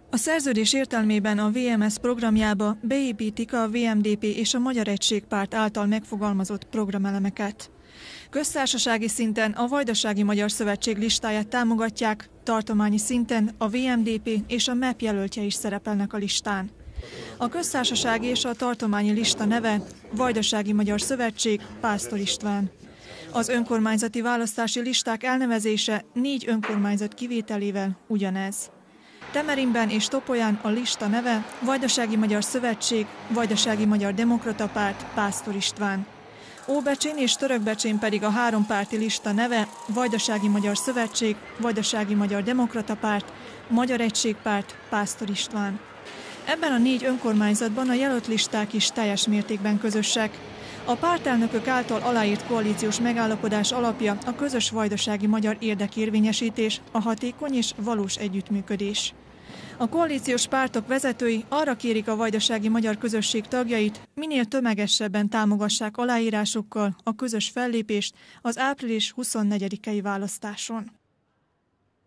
A szerződés értelmében a VMS programjába beépítik a VMDP és a Magyar Egységpárt által megfogalmazott programelemeket. Köztársasági szinten a Vajdasági Magyar Szövetség listáját támogatják, tartományi szinten a VMDP és a MEP jelöltje is szerepelnek a listán. A köztársasági és a tartományi lista neve Vajdasági Magyar Szövetség, Pásztor István. Az önkormányzati választási listák elnevezése 4 önkormányzat kivételével ugyanez. Temerinben és Topolyán a lista neve Vajdasági Magyar Szövetség, Vajdasági Magyar Demokrata Párt, Pásztor István. Óbecsén és Törökbecsén pedig a 3 párti lista neve Vajdasági Magyar Szövetség, Vajdasági Magyar Demokrata Párt, Magyar Egységpárt, Pásztor István. Ebben a 4 önkormányzatban a jelölt listák is teljes mértékben közösek. A pártelnökök által aláírt koalíciós megállapodás alapja a közös vajdasági magyar érdekérvényesítés, a hatékony és valós együttműködés. A koalíciós pártok vezetői arra kérik a vajdasági magyar közösség tagjait, minél tömegesebben támogassák aláírásokkal a közös fellépést az április 24-i választáson.